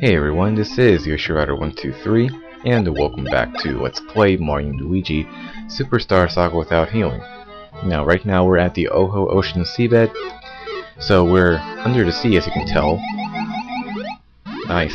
Hey everyone, this is YoshiRider123, and welcome back to Let's Play Mario & Luigi Superstar Saga Without Healing. Now, right now we're at the Oho Ocean seabed, so we're under the sea as you can tell. Nice.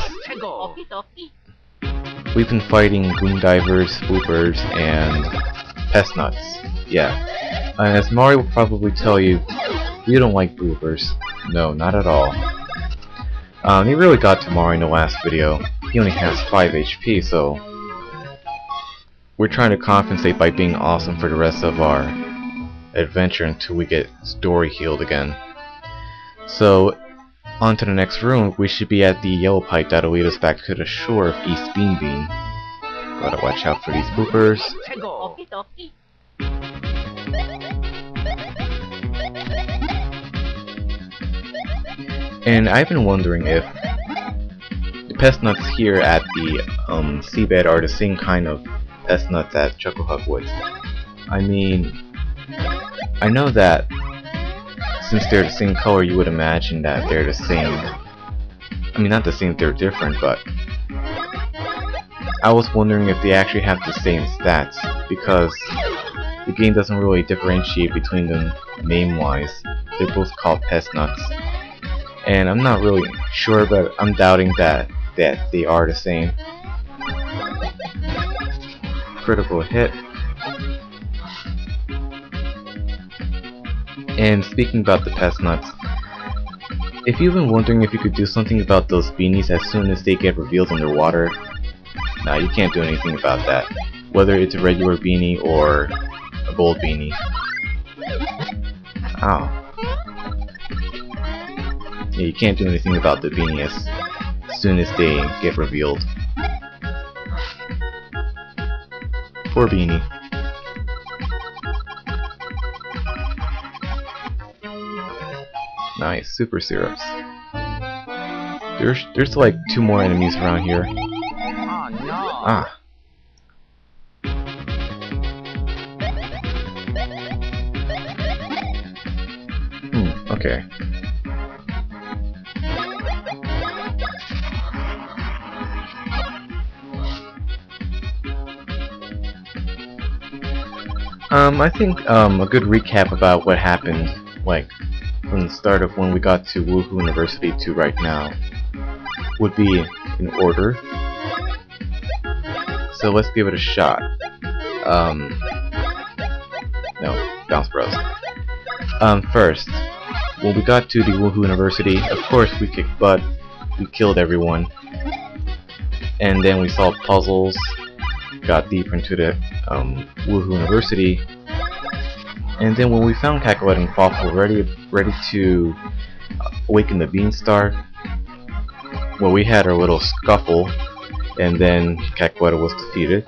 We've been fighting Goon Divers, Bloopers, and Pest Nuts. Yeah. As Mario will probably tell you, we don't like Bloopers. No, not at all. He really got to Mario in the last video. He only has 5 HP, so we're trying to compensate by being awesome for the rest of our adventure until we get Story healed again. So, on to the next room. We should be at the yellow pipe that'll lead us back to the shore of East Beanbean. Gotta watch out for these bloopers. And I've been wondering if the pest nuts here at the seabed are the same kind of pest nuts at Chucklehuck Woods. I mean, I know that since they're the same color, you would imagine that they're the same. I mean, not the same, they're different, but I was wondering if they actually have the same stats, because the game doesn't really differentiate between them name-wise. They're both called pest nuts. And I'm not really sure, but I'm doubting that they are the same. Critical hit. And speaking about the pest nuts, if you've been wondering if you could do something about those beanies as soon as they get revealed underwater, nah, you can't do anything about that. Whether it's a regular beanie or a gold beanie. Ow. Yeah, you can't do anything about the beanie as soon as they get revealed. Poor beanie. Nice, super syrups. There's like 2 more enemies around here. Oh no. Ah. Okay. I think a good recap about what happened, like, from the start of when we got to Woohoo University to right now, would be in order. So let's give it a shot. No, Bounce Bros. First, when we got to the Woohoo University, of course we kicked butt, we killed everyone, and then we solved puzzles, got deeper into the Woohoo University, and then when we found Cacahuete and Fawful ready to awaken the Beanstar, well, we had our little scuffle, and then Cacahuete was defeated.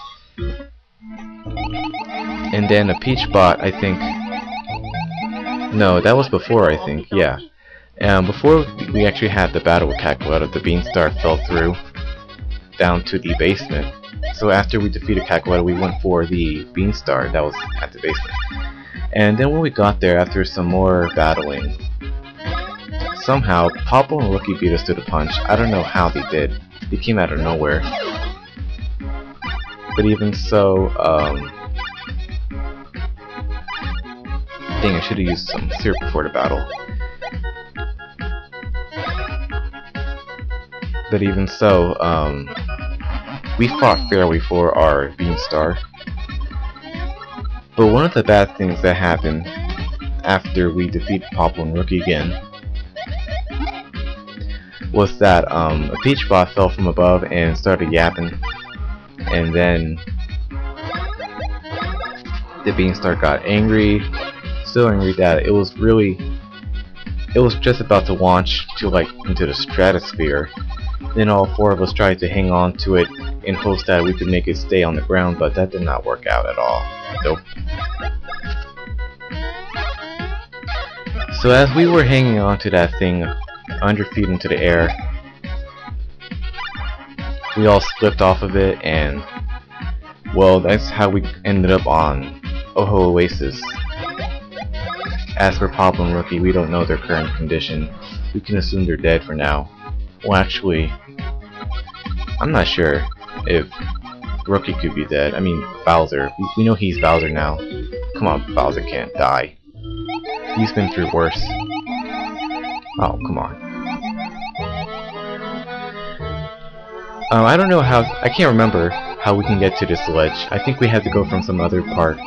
And then a Peach Bot, I think. No, that was before, I think. Yeah. Before we actually had the battle with Cacahuete, the Beanstar fell through down to the basement. So after we defeated Cacahuete, we went for the Beanstar that was at the basement. And then when we got there, after some more battling, somehow Popple and Rookie beat us to the punch. I don't know how they did. They came out of nowhere. But even so, dang, I should have used some syrup before the battle. But even so, we fought fairly for our Beanstar. But one of the bad things that happened after we defeated Popple and Rookie again was that a Peach Bot fell from above and started yapping, and then the Beanstar got angry, so angry that it was just about to launch to like into the stratosphere. Then all 4 of us tried to hang on to it in hopes that we could make it stay on the ground, but that did not work out at all. Nope. So as we were hanging on to that thing 100 feet into the air, we all slipped off of it, and well, that's how we ended up on Oho Oasis. As for Popple and Rookie, we don't know their current condition. We can assume they're dead for now. Well, actually, I'm not sure if Rookie could be dead. I mean, Bowser. We know he's Bowser now. Come on, Bowser can't die. He's been through worse. Oh, come on. I don't know how... I can't remember how we can get to this ledge. I think we had to go from some other part.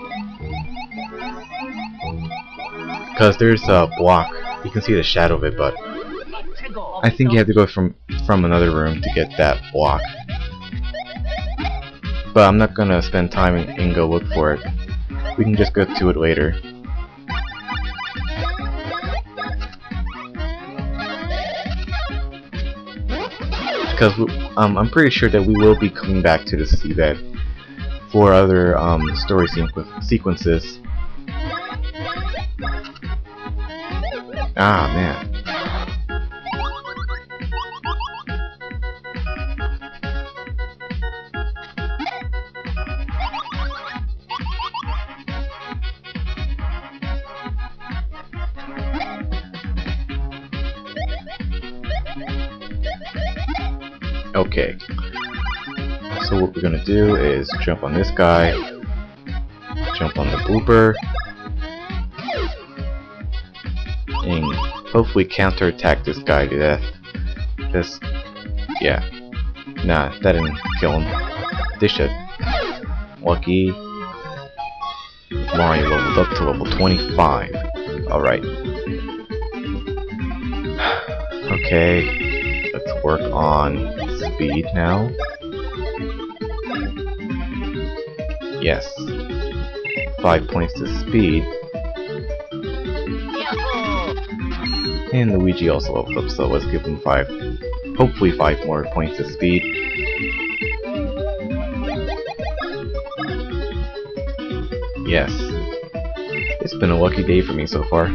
Because there's a block. You can see the shadow of it, but... I think you have to go from another room to get that block. But I'm not gonna spend time and go look for it. We can just go to it later. Because I'm pretty sure that we will be coming back to the seabed for other story sequences. Ah, man. Okay, so what we're gonna do is jump on this guy, jump on the blooper, and hopefully counterattack this guy to death. This, yeah, nah, that didn't kill him. This should. Lucky. Mario leveled up to level 25. Alright. Okay, let's work on speed now. Yes. 5 points to speed. And Luigi also leveled up, so let's give him 5. Hopefully 5 more points to speed. Yes. It's been a lucky day for me so far.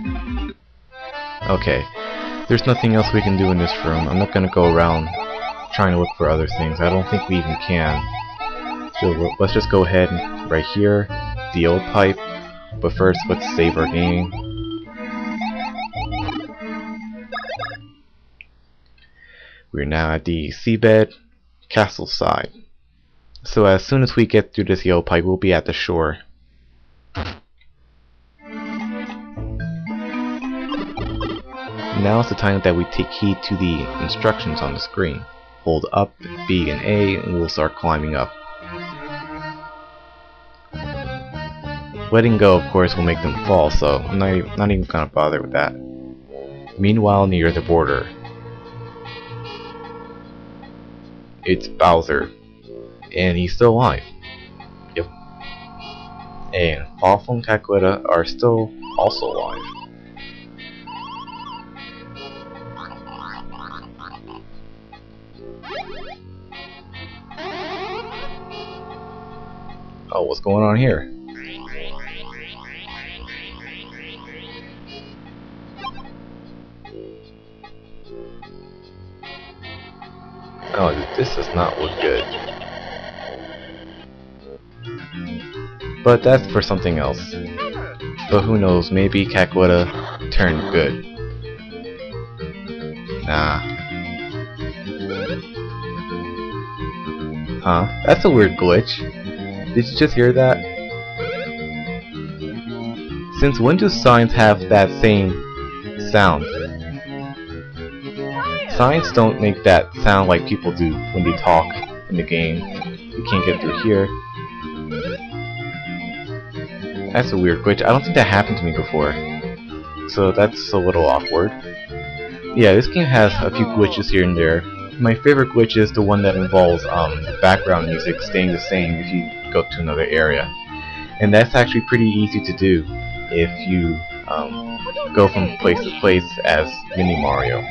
Okay. There's nothing else we can do in this room. I'm not gonna go around trying to look for other things. I don't think we even can. So let's just go ahead and right here, the old pipe. But first, let's save our game. We're now at the seabed castle side. So as soon as we get through this yellow pipe, we'll be at the shore. Now is the time that we take heed to the instructions on the screen. Hold up, B and A, and we'll start climbing up. Letting go, of course, will make them fall, so I'm not even gonna bother with that. Meanwhile, near the border, it's Bowser, and he's still alive. Yep. And Fawful and Caqueta are still also alive. Oh, what's going on here? Oh, this does not look good. But that's for something else. But who knows, maybe Caqueta turned good. Nah. Huh? That's a weird glitch. Did you just hear that? Since when do signs have that same sound? Signs don't make that sound like people do when they talk in the game. You can't get through here. That's a weird glitch. I don't think that happened to me before. So that's a little awkward. Yeah, this game has a few glitches here and there. My favorite glitch is the one that involves the background music staying the same if you go to another area. And that's actually pretty easy to do if you go from place to place as Mini Mario.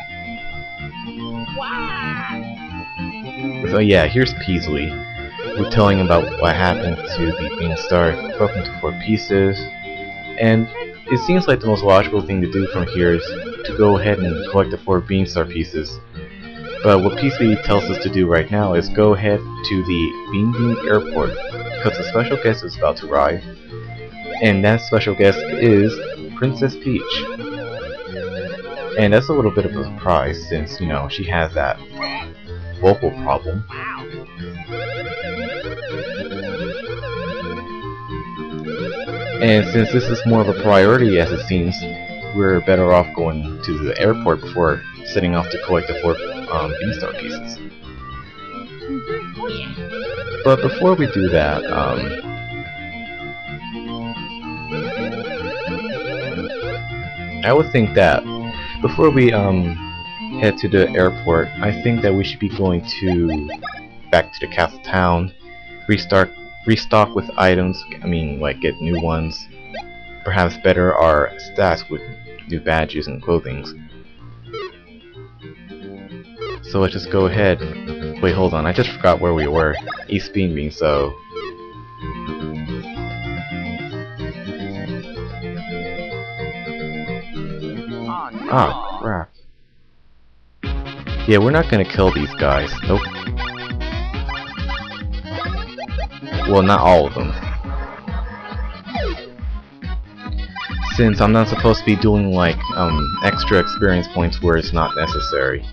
So yeah, here's Peasley. We're telling about what happened to the Beanstar, broke into 4 pieces, and it seems like the most logical thing to do from here is to go ahead and collect the 4 Beanstar pieces. But what Peasley tells us to do right now is go ahead to the Beanbean Airport, because a special guest is about to arrive, and that special guest is Princess Peach. And that's a little bit of a surprise, since, you know, she has that vocal problem. And since this is more of a priority as it seems, we're better off going to the airport before setting off to collect the 4 B-Star pieces. But before we do that, I would think that before we head to the airport, I think that we should be going back to the castle town, restock with items. I mean, like get new ones, perhaps better our stats with new badges and clothing. So let's just go ahead. Wait, hold on, I just forgot where we were. East Beanbean, so ah, crap. Yeah, we're not gonna kill these guys. Nope. Well, not all of them. Since I'm not supposed to be doing like extra experience points where it's not necessary.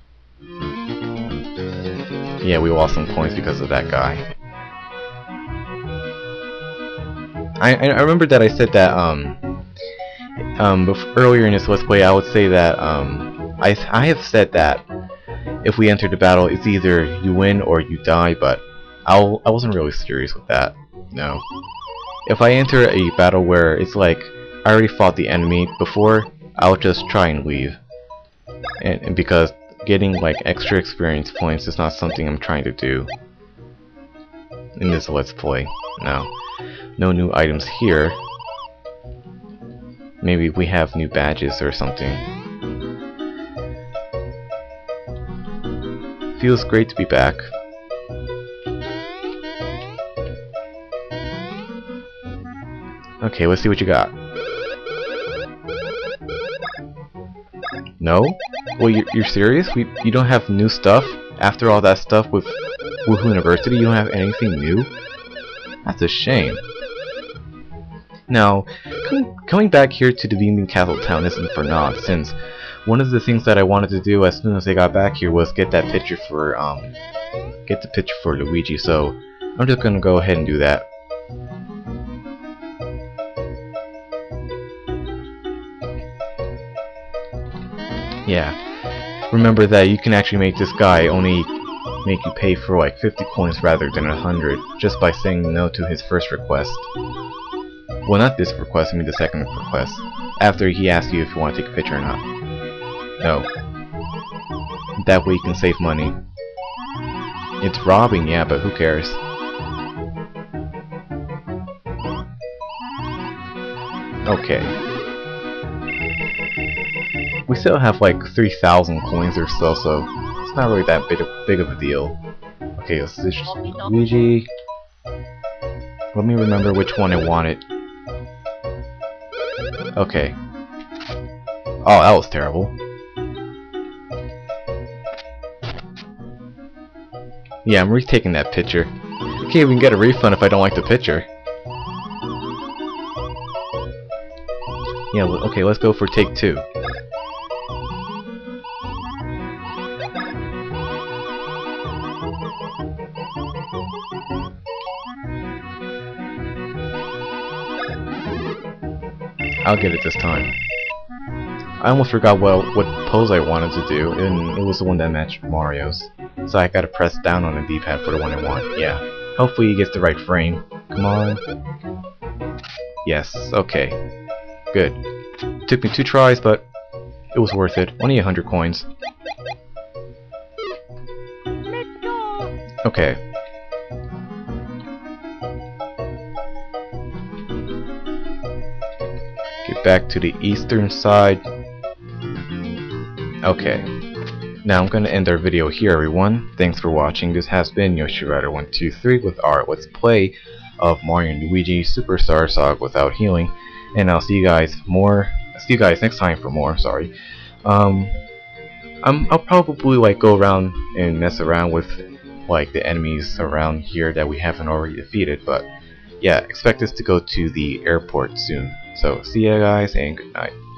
Yeah, we lost some points because of that guy. I remember that I said that earlier in this Let's Play I would say that I have said that if we enter the battle it's either you win or you die, but I wasn't really serious with that. No. If I enter a battle where it's like I already fought the enemy before, I'll just try and leave. And because getting like extra experience points is not something I'm trying to do in this Let's Play. No new items here. Maybe we have new badges or something. Feels great to be back. Okay, let's see what you got. No? Well, you're serious? You don't have new stuff? After all that stuff with Woohoo University, you don't have anything new? That's a shame. Now, coming back here to the Beanbean Castle Town isn't for naught, since one of the things that I wanted to do as soon as I got back here was get that picture for Luigi, so I'm just gonna go ahead and do that. Yeah. Remember that you can actually make this guy only make you pay for like 50 coins rather than 100 just by saying no to his first request. Well, not this request, I mean the second request. After he asks you if you want to take a picture or not. No. That way you can save money. It's robbing, yeah, but who cares? Okay. We still have like 3,000 coins or so, so it's not really that big of a deal. Okay, let's switch to Luigi. Let me remember which one I wanted. Okay. Oh, that was terrible. Yeah, I'm retaking that picture. I can't even get a refund if I don't like the picture. Yeah, okay, let's go for take 2. I'll get it this time. I almost forgot what pose I wanted to do, and it was the one that matched Mario's. So I gotta press down on the D-pad for the one I want. Yeah. Hopefully he gets the right frame. Come on. Yes, okay. Good. Took me 2 tries, but it was worth it. Only 100 coins. Let's go. Okay. Get back to the eastern side. Okay. Now I'm gonna end our video here, everyone. Thanks for watching. This has been YoshiRider123 with our Let's Play of Mario and Luigi Superstar Saga Without Healing. And I'll see you guys next time for more, sorry. I'll probably like go around and mess around with like the enemies around here that we haven't already defeated, but yeah, expect us to go to the airport soon. So see ya guys and good night.